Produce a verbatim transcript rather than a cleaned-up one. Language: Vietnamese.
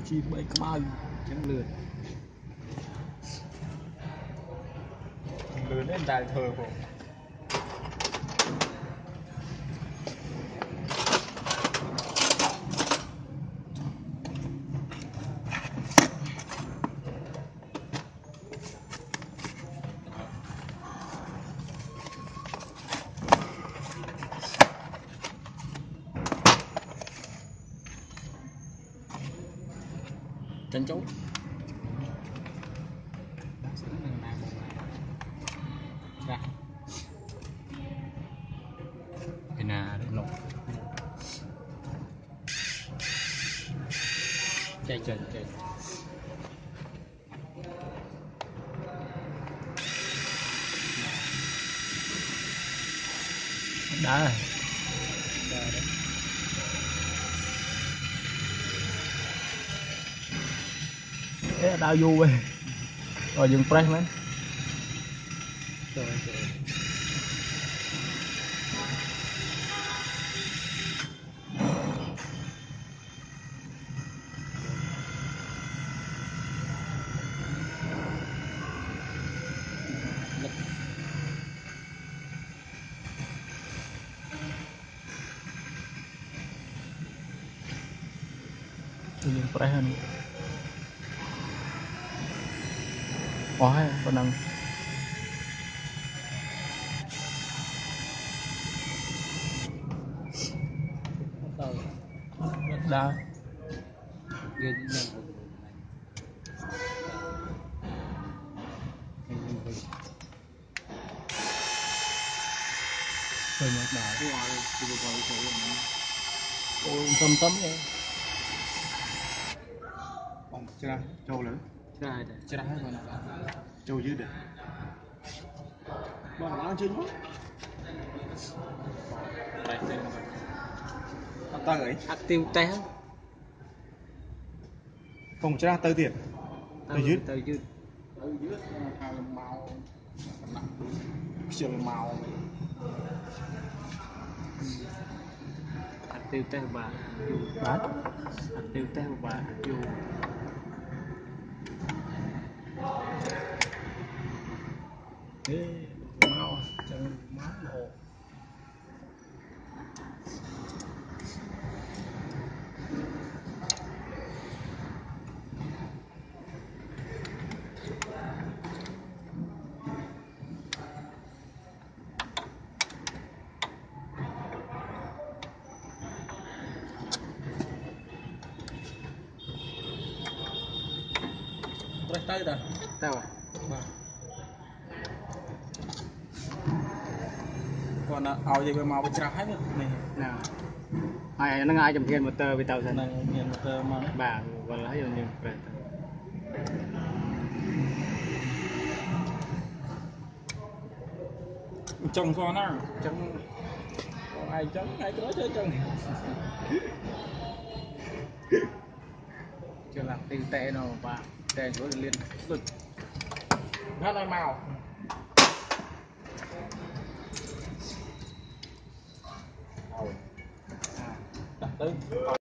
chi bay cái bao chẳng lượt lừa lên đài thờ của chân chốt ra cái nào để lột chạy chạy chạy đá thế đau du về rồi dừng press mấy rồi rồi dừng press hơn quá còn năng đá ghê nhau rồi một đá cái hoa đây tôi vừa gọi cái ôi tâm tâm vậy ông chưa trâu lớn ra đây chưa hết rồi trâu dữ được bọn nó chưa mất đây đây nó ta ấy active té phòng chưa tới tiền tới dữ tới dư tới dữ hai màu chiều màu active té bà đá active té bà dù thế mau chẳng máu lộ tới rồi tao à còn ao gì màu bị chặt hết rồi này nào ai nó ngay trong thiên một tờ với tàu dần này nhìn một tờ mà bà còn lấy rồi nhiều về trồng con nào trong còn ai trồng ai có chơi trồng chưa làm tinh tế nào bà tè chỗ liên lực nó nói màu đặt tới